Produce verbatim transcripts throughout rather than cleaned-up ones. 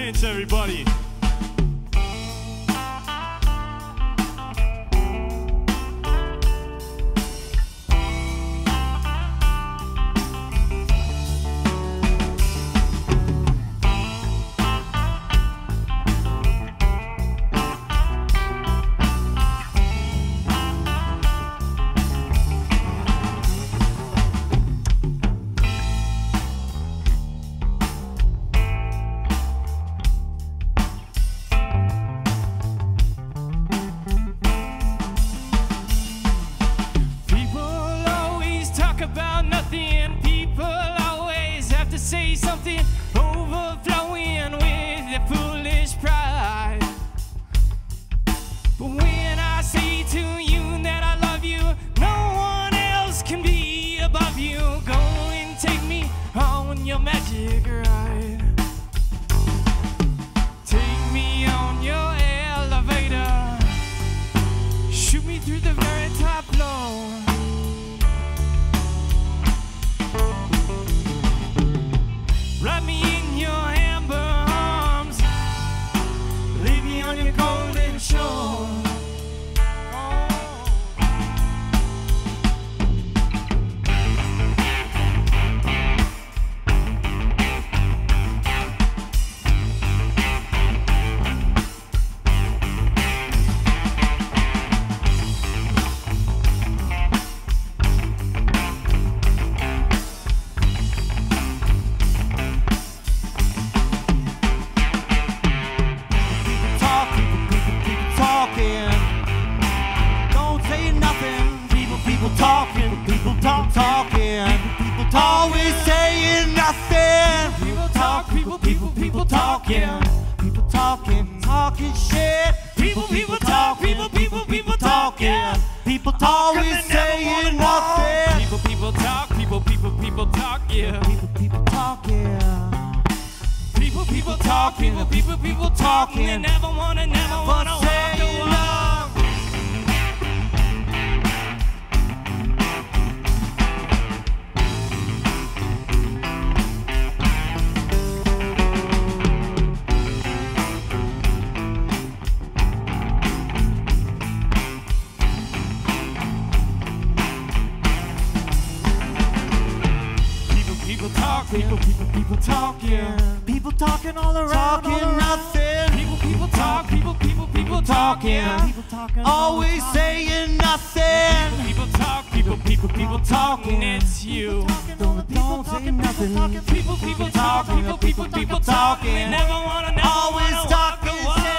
Vince, everybody. Say something, overflowing with their foolish pride. But when I say to you that I love you, no one else can be above you. Go and take me on your magic ride. Take me on your elevator. Shoot me through the very top floor. Wrap me in your amber arms, leave me on your golden shore. Talking, people talk, talking, people always saying nothing. People talk, people, people, people talking, people talking, talking shit. People, people talk, people, people, people talking, people always saying nothing. People, people talk, people, people, people talking, people, people talking. People, people talk, people, people, people talking. They never wanna, never wanna walk along. People talking, people, people, people talking, people talking all around, talking all around. Nothing. People, people talk, people, people, people talking, people talking, always all saying nothing. People, people talk, people, people, people talking. It's you. Don't, don't say nothing. People, people talk, people, people, people talking. They never wanna, never always wanna talking. walk away.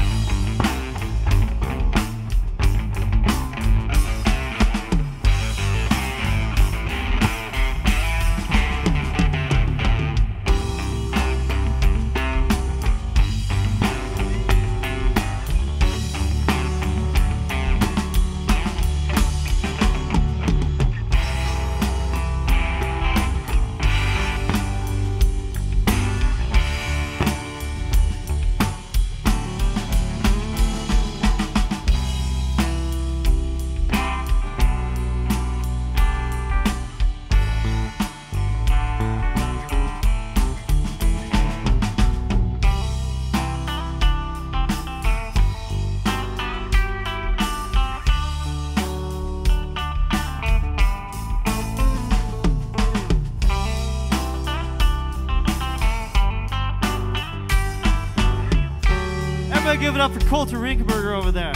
Give it up for Colter Rinkenberger over there.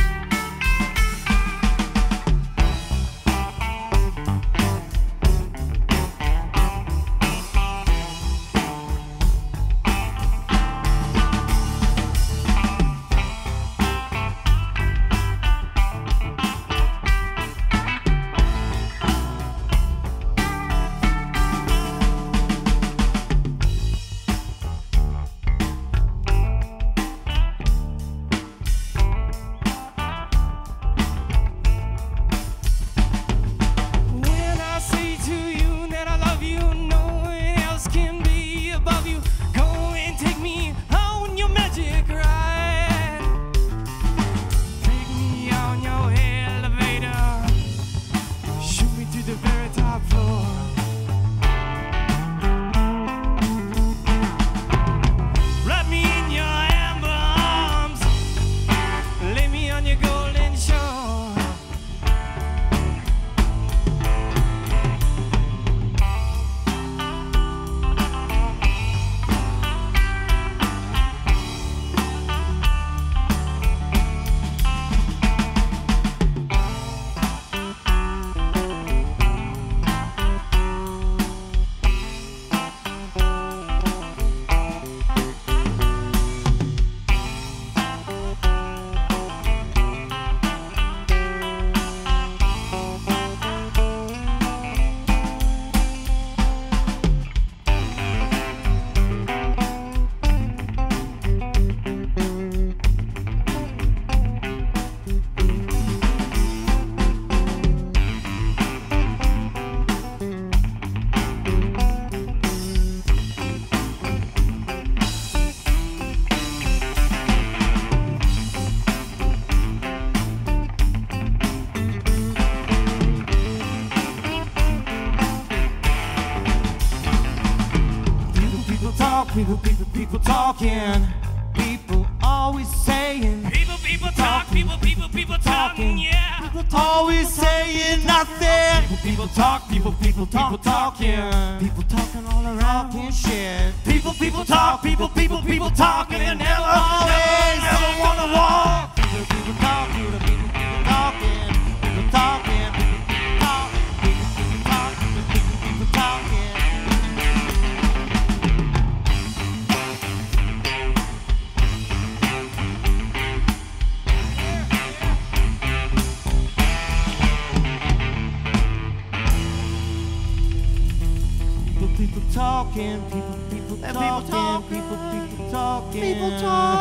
people, people, people talking. People always saying. People, people talk, people, people, people talking, yeah. People always saying nothing. People, people talk, people, people, people talking. People talking all around, talking shit. People, people talk, people, people, people talking, and never always never wanna walk. People, people talk, people, people, people talking. People talking, people, people talk. People, people talk, people, people, people talking. People talking, people, people talking, people talking, people, people talking, people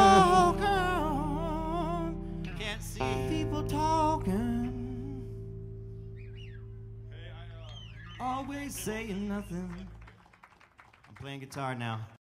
talking. Can't see people talking. Always saying nothing. I'm playing guitar now.